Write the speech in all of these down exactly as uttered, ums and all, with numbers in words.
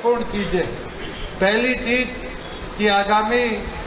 महत्वपूर्ण चीजें। पहली चीज कि आगामी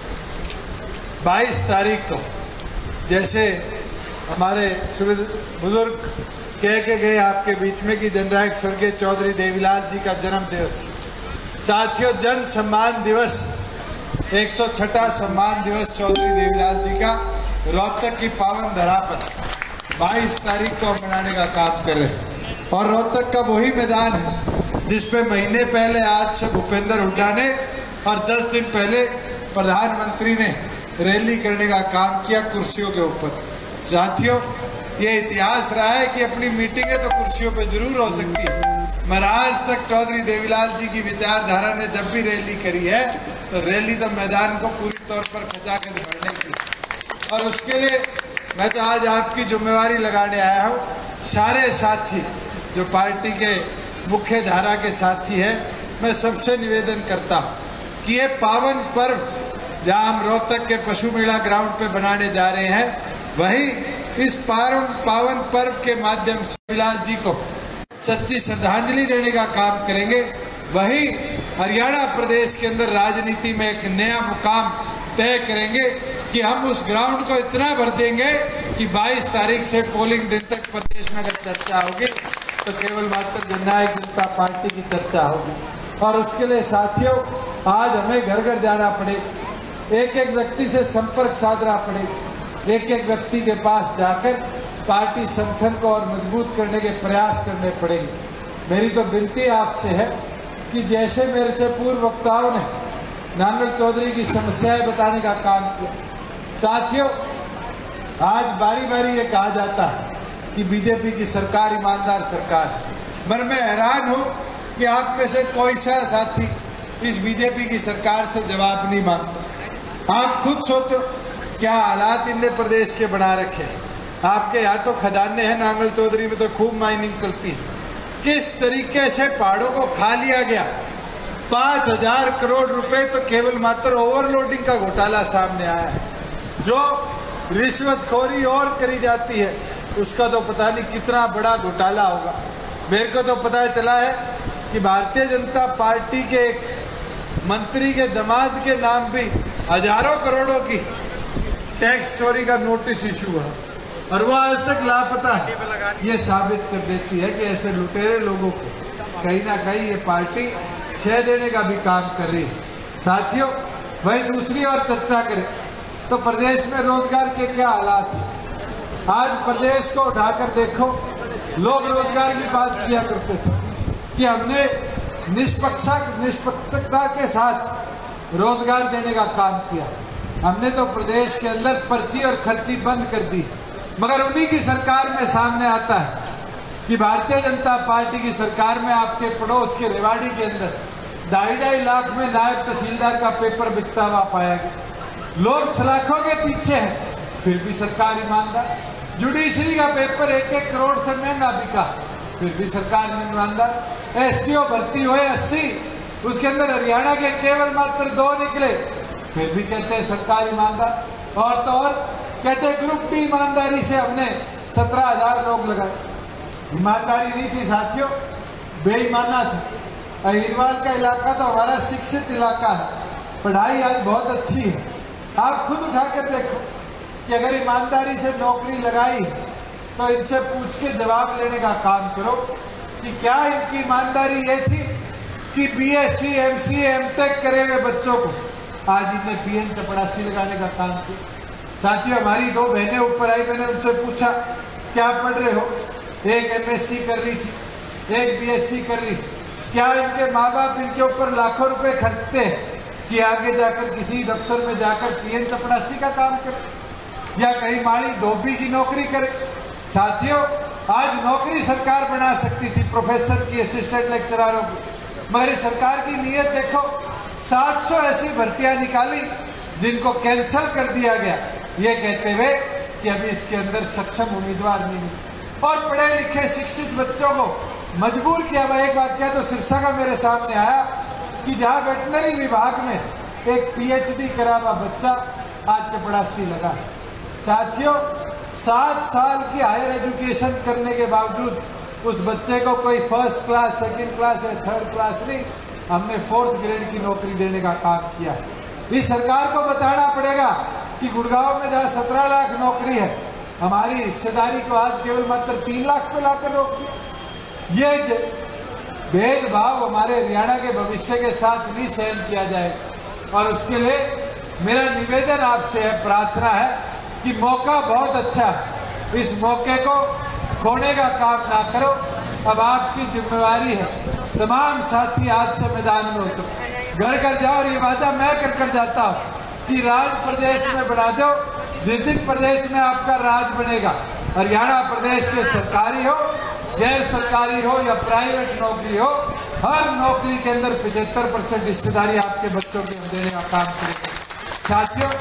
बाईस तारीख को जैसे हमारे बुजुर्ग कह के गए आपके बीच में कि जननायक स्वर्गीय चौधरी देवीलाल जी का जन्म दिवस, साथियों जन सम्मान दिवस एक सौ छठा सम्मान दिवस चौधरी देवीलाल जी का रोहतक की पावन धरा पर बाईस तारीख को मनाने का काम कर रहे हैं। और रोहतक का वही मैदान है जिसपे महीने पहले आज से भूपेंद्र हुड्डा ने और दस दिन पहले प्रधानमंत्री ने रैली करने का काम किया कुर्सियों के ऊपर। साथियों ये इतिहास रहा है कि अपनी मीटिंगें तो कुर्सियों पे जरूर हो सकती है, मगर आज तक चौधरी देवीलाल जी की विचारधारा ने जब भी रैली करी है तो रैली तो मैदान को पूरी तौर पर खचा कर भरने की। और उसके लिए मैं तो आज आपकी जिम्मेवारी लगाने आया हूँ। सारे साथी जो पार्टी के मुख्य धारा के साथी हैं, मैं सबसे निवेदन करता हूँ कि ये पावन पर्व जहाँ हम रोहतक के पशु मेला ग्राउंड पे बनाने जा रहे हैं, वहीं इस पावन पावन पर्व के माध्यम से देवीलाल जी को सच्ची श्रद्धांजलि देने का काम करेंगे। वहीं हरियाणा प्रदेश के अंदर राजनीति में एक नया मुकाम तय करेंगे कि हम उस ग्राउंड को इतना भर देंगे कि बाईस तारीख से पोलिंग दिन तक प्रदेश में अगर चर्चा होगी तो केवल मात्र जननायक जनता पार्टी की चर्चा होगी। और उसके लिए साथियों आज हमें घर घर जाना पड़ेगा, एक एक व्यक्ति से संपर्क साधना पड़ेगा, एक एक व्यक्ति के पास जाकर पार्टी संगठन को और मजबूत करने के प्रयास करने पड़ेंगे। मेरी तो विनती आपसे है कि जैसे मेरे से पूर्व वक्ताओं ने नांगल चौधरी की समस्याएं बताने का काम किया, साथियों आज बारी बारी ये कहा जाता है कि बीजेपी की सरकार ईमानदार सरकार है, पर मैं हैरान हूँ कि आप में से कोई सा साथी इस बीजेपी की सरकार से जवाब नहीं मांगता। आप खुद सोचो क्या हालात इनने प्रदेश के बना रखे हैं। आपके यहाँ तो खदाने हैं, नांगल चौधरी में तो खूब माइनिंग चलती है। किस तरीके से पहाड़ों को खा लिया गया। पाँच हजार करोड़ रुपए तो केवल मात्र ओवरलोडिंग का घोटाला सामने आया है। जो रिश्वतखोरी और करी जाती है उसका तो पता नहीं कितना बड़ा घोटाला होगा। मेरे को तो पता चला है कि भारतीय जनता पार्टी के एक मंत्री के दामाद के नाम भी हजारों करोड़ों की टैक्स चोरी का नोटिस इशू हुआ और वो आज तक लापता है। ये साबित कर देती है कि ऐसे लुटेरे लोगों को कहीं ना कहीं ये पार्टी शह देने का भी काम कर रही है। साथियों वही दूसरी ओर चर्चा करें तो प्रदेश में रोजगार के क्या हालात हैं। आज प्रदेश को उठाकर देखो, लोग रोजगार की बात किया करते थे कि हमने निष्पक्षा निष्पक्षता के साथ रोजगार देने का काम किया। हमने तो प्रदेश के अंदर पर्ची और खर्ची बंद कर दी, मगर उन्हीं की सरकार में सामने आता है कि भारतीय जनता पार्टी की सरकार में आपके पड़ोस के रेवाड़ी के अंदर ढाई ढाई लाख में नायब तहसीलदार का पेपर बिकता हुआ पाया गया। लोग सलाखों के पीछे हैं, फिर भी सरकार ईमानदार। जुडिशरी का पेपर एक एक करोड़ से महंगा बिका, फिर भी सरकार में ईमानदार। एसटीओ भर्ती हुए अस्सी, उसके अंदर हरियाणा के केवल मात्र दो निकले, फिर भी कहते हैं सरकार ईमानदार। और तो और कहते हैं ग्रुप डी ईमानदारी से हमने सत्रह हजार लोग लगाए। ईमानदारी नहीं थी साथियों, बेईमाना था। अहिरवाल का इलाका तो हमारा शिक्षित इलाका है, पढ़ाई आज बहुत अच्छी है। आप खुद उठाकर देखो कि अगर ईमानदारी से नौकरी लगाई तो इनसे पूछ के जवाब लेने का काम करो कि क्या इनकी ईमानदारी ये थी कि बीएससी एमसीए एमटेक करे हुए बच्चों को आज इनने पीएन चपड़ासी लगाने का काम किया। साथियों हमारी दो बहनें ऊपर आई, मैंने उनसे पूछा क्या पढ़ रहे हो, एक एमएससी कर रही थी, एक बीएससी कर रही थी। क्या इनके माँ बाप इनके ऊपर लाखों रुपए खर्चते हैं कि आगे जाकर किसी दफ्तर में जाकर पीएन चपड़ासी का काम करे या कहीं माड़ी धोबी की नौकरी करे। साथियों आज नौकरी सरकार बना सकती थी प्रोफेसर की, असिस्टेंट लेक्चरारों की, मगर सरकार की नीयत देखो, सात सौ ऐसी भर्तियां निकाली जिनको कैंसिल कर दिया गया, ये कहते हुए कि अभी इसके अंदर सक्षम उम्मीदवार नहीं है। और पढ़े लिखे शिक्षित बच्चों को मजबूर किया। मैं एक वाक्य तो सिरसा का मेरे सामने आया कि जहाँ वेटनरी विभाग में एक पीएचडी करा हुआ बच्चा आज चपड़ासी लगा। साथियों सात साल की हायर एजुकेशन करने के बावजूद उस बच्चे को कोई फर्स्ट क्लास, सेकंड क्लास या थर्ड क्लास नहीं, हमने फोर्थ ग्रेड की नौकरी देने का काम किया है। इस सरकार को बताना पड़ेगा कि गुड़गांव में जहाँ सत्रह लाख नौकरी है, हमारी हिस्सेदारी को आज केवल मात्र तीन लाख पे लाकर रोक दिया। ये भेदभाव हमारे हरियाणा के भविष्य के साथ नहीं सहन किया जाएगा। और उसके लिए मेरा निवेदन आपसे है, प्रार्थना है कि मौका बहुत अच्छा है, इस मौके को खोने का काम ना करो। अब आपकी जिम्मेवारी है, तमाम साथी आज से मैदान में उतरो, घर घर जाओ और ये वादा मैं कर कर जाता हूँ कि राज प्रदेश में बना दो। जिस दिन प्रदेश में आपका राज बनेगा, हरियाणा प्रदेश के सरकारी हो, गैर सरकारी हो या प्राइवेट नौकरी हो, हर नौकरी के अंदर पचहत्तर परसेंट हिस्सेदारी आपके बच्चों के देने का काम करेंगे। साथियों,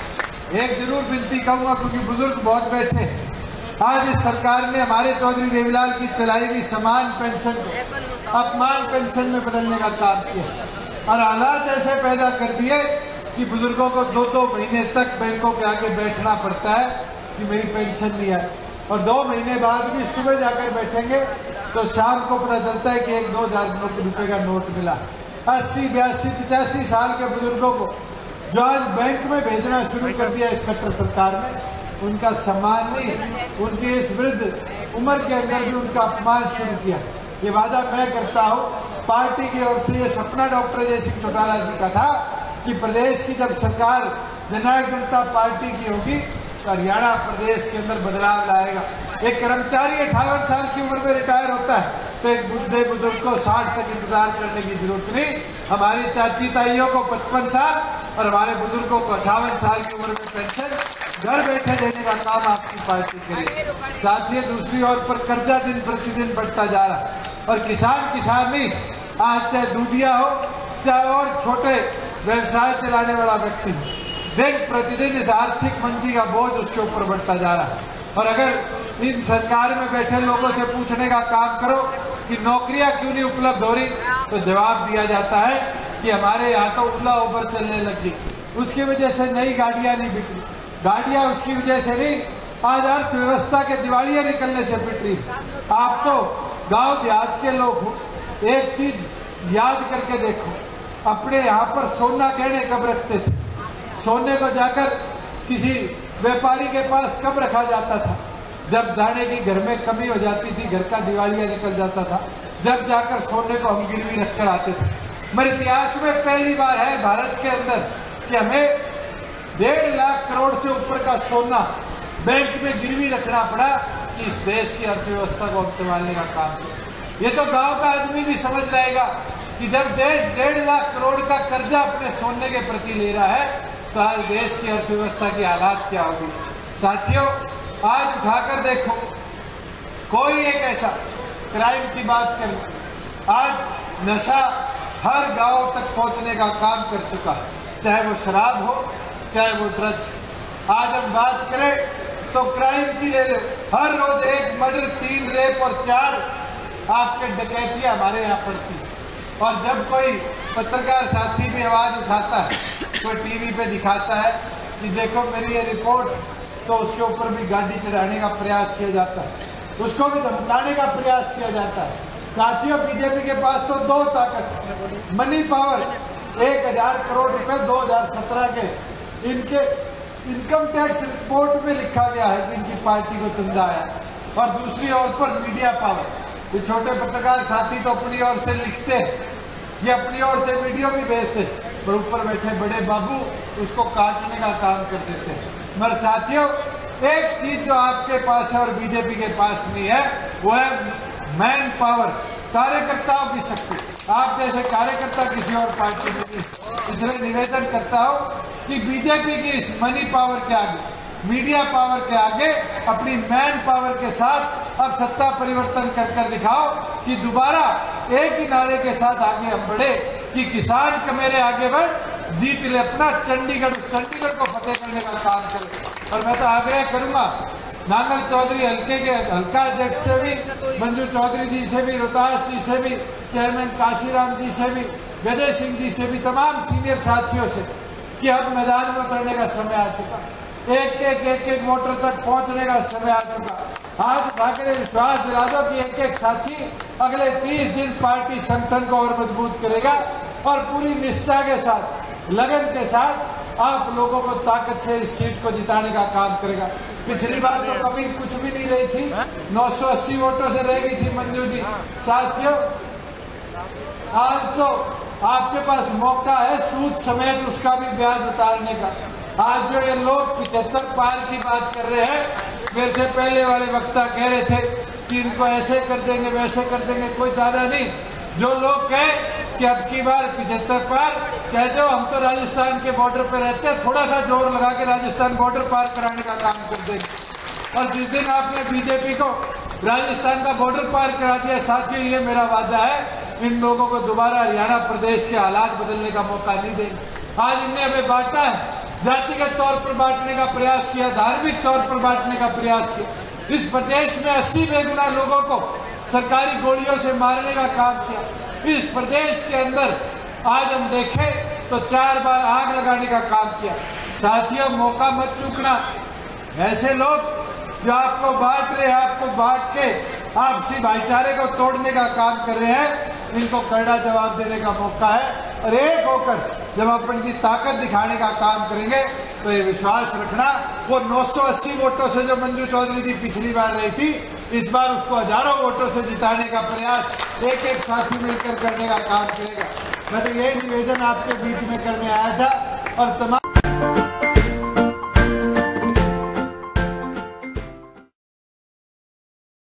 एक जरूर विनती कहूँगा क्योंकि बुजुर्ग बहुत बैठे हैं। आज इस सरकार ने हमारे चौधरी देवीलाल की चलाई हुई समान पेंशन को अपमान पेंशन में बदलने का काम किया और हालात ऐसे पैदा कर दिए कि बुजुर्गों को दो दो महीने तक बैंकों के आगे बैठना पड़ता है कि मेरी पेंशन नहीं आई, और दो महीने बाद भी सुबह जाकर बैठेंगे तो शाम को पता चलता है कि एक दो हजार रुपये का नोट मिला। अस्सी बयासी पचासी साल के बुजुर्गों को जो आज बैंक में भेजना शुरू कर दिया इस खट्टर सरकार ने, उनका सम्मान नहीं, उनकी इस वृद्ध उम्र के अंदर भी उनका अपमान शुरू किया। ये वादा मैं करता हूँ पार्टी की ओर से, ये सपना डॉक्टर अजय सिंह चौटाला जी का था कि प्रदेश की जब सरकार जननायक जनता पार्टी की होगी तो हरियाणा प्रदेश के अंदर बदलाव लाएगा। एक कर्मचारी अठावन साल की उम्र में रिटायर होता है तो एक बुढ़े बुजुर्ग को साठ तक इंतजार करने की जरूरत नहीं। हमारी चाची ताइयों को पचपन साल और हमारे बुजुर्गों को अठावन साल की उम्र में पेंशन घर बैठे देने का काम आपकी पार्टी करेगी। साथियों, दूसरी ओर पर कर्जा दिन प्रतिदिन बढ़ता जा रहा है और किसान किसान नहीं, आज चाहे दूधिया हो चाहे और छोटे व्यवसाय चलाने वाला व्यक्ति, दिन प्रतिदिन इस आर्थिक मंदी का बोझ उसके ऊपर बढ़ता जा रहा है। और अगर इन सरकार में बैठे लोगों से पूछने का काम करो कि नौकरियां क्यों नहीं उपलब्ध हो रही, तो जवाब दिया जाता है कि हमारे यहाँ तो उबला उबर चलने लगी, उसकी वजह से नई गाड़ियाँ नहीं बिक रही। गाड़ियाँ उसकी वजह से नहीं, आज अर्थव्यवस्था के दिवालियाँ निकलने से बिक रही। आप तो गाँव देहात के लोग हो, एक चीज याद करके देखो, अपने यहाँ पर सोना गहने कब रखते थे? सोने को जाकर किसी व्यापारी के पास कब रखा जाता था? जब दाने की घर में कमी हो जाती थी, घर का दिवालिया निकल जाता था, जब जाकर सोने को हम गिरवी रखकर आते थे। मेरे इतिहास में पहली बार है भारत के अंदर कि हमें डेढ़ लाख करोड़ से ऊपर का सोना बैंक में गिरवी रखना पड़ा कि इस देश की अर्थव्यवस्था को हम संभालने का काम करें। ये तो गाँव का आदमी भी समझ जाएगा कि जब देश डेढ़ लाख करोड़ का कर्जा अपने सोने के प्रति ले रहा है तो आज देश की अर्थव्यवस्था की हालात क्या होगी। साथियों, आज उठाकर देखो, कोई एक ऐसा क्राइम की बात करें, आज नशा हर गांव तक पहुंचने का काम कर चुका है, चाहे वो शराब हो चाहे वो ड्रग्स। आज हम बात करें तो क्राइम की ले लो, हर रोज एक मर्डर, तीन रेप और चार आपके डकैतियां हमारे यहाँ पड़ती। और जब कोई पत्रकार साथी भी आवाज़ उठाता है, कोई टीवी पे दिखाता है कि देखो मेरी ये रिपोर्ट, तो उसके ऊपर भी गाड़ी चढ़ाने का प्रयास किया जाता है, उसको भी धमकाने का प्रयास किया जाता है। साथियों, बीजेपी के पास तो दो ताकत, मनी पावर, एक हजार करोड़ रुपए दो हजार सत्रह के इनके इनकम टैक्स रिपोर्ट में लिखा गया है कि इनकी पार्टी को चंदा आया, और दूसरी ओर पर मीडिया पावर। ये छोटे पत्रकार साथी तो अपनी ओर से लिखते हैं, ये अपनी ओर से वीडियो भी भेजते, पर ऊपर बैठे बड़े बाबू उसको काटने का काम कर देते हैं। मगर साथियों, एक चीज जो आपके पास है और बीजेपी के पास नहीं है, वो है मैन पावर, कार्यकर्ताओं की शक्ति। आप जैसे कार्यकर्ता किसी और पार्टी में नहीं। इसलिए निवेदन करता हूँ कि बीजेपी की इस मनी पावर के आगे, मीडिया पावर के आगे, अपनी मैन पावर के साथ अब सत्ता परिवर्तन कर कर दिखाओ कि दोबारा एक ही नारे के साथ आगे हम बढ़े कि किसान का मेरे आगे बढ़, जीत ले अपना चंडीगढ़, चंडीगढ़ को फतेह करने का काम करें। और मैं तो आग्रह करूंगा नांगल चौधरी हल्के के हल्का अध्यक्ष से भी, मंजू चौधरी जी से भी, रोहतास जी से भी, चेयरमैन काशीराम जी से भी, गजय सिंह जी से भी, तमाम सीनियर साथियों से कि अब मैदान में उतरने का समय आ चुका, एक एक एक एक वोटर तक पहुंचने का समय आ चुका। आज उठाकर विश्वास दिला दो कि एक एक साथी अगले तीस दिन पार्टी संगठन को और मजबूत करेगा। और पूरी निष्ठा के साथ, लगन के साथ आप लोगों को ताकत से इस सीट को जिताने का काम करेगा। पिछली बार तो कभी कुछ भी नहीं रही थी, नौ सौ अस्सी वोटों से रह गई थी मंजू जी। साथियों, आज तो आपके पास मौका है सूद समेत उसका भी ब्याज उतारने का। आज जो ये लोग पिछहत्तर पार की बात कर रहे हैं, मेरे से पहले वाले वक्ता कह रहे थे कि इनको ऐसे कर देंगे वैसे कर देंगे, कोई ज्यादा नहीं। जो लोग कहे कि अब की बार पिछहत्तर पार कह दो, हम तो राजस्थान के बॉर्डर पे रहते हैं, थोड़ा सा जोर लगा के राजस्थान बॉर्डर पार कराने का काम कर देंगे। और जिस दिन आपने बीजेपी को राजस्थान का बॉर्डर पार करा दिया, साथियों ये मेरा वादा है, इन लोगों को दोबारा हरियाणा प्रदेश के हालात बदलने का मौका नहीं देंगे। आज इनने हमें बांटा है, जातिगत तौर पर बांटने का प्रयास किया, धार्मिक तौर पर बांटने का प्रयास किया। इस प्रदेश में अस्सी बेगुनाह लोगों को सरकारी गोलियों से मारने का काम किया। इस प्रदेश के अंदर आज हम देखें तो चार बार आग लगाने का काम किया। साथियों, मौका मत चूकना। ऐसे लोग जो आपको बांट रहे हैं, आपको बांट के आपसी भाईचारे को तोड़ने का काम कर रहे हैं, इनको कड़ा जवाब देने का मौका है। और एक होकर जब अपन की ताकत दिखाने का काम करेंगे तो ये विश्वास रखना, वो नौ सौ अस्सी वोटों से जो मंजू चौधरी जी पिछली बार रही थी, इस बार उसको हजारों वोटों से जिताने का प्रयास एक एक साथी मिलकर करने का काम करेगा। मैं तो यही निवेदन आपके बीच में करने आया था और तमाम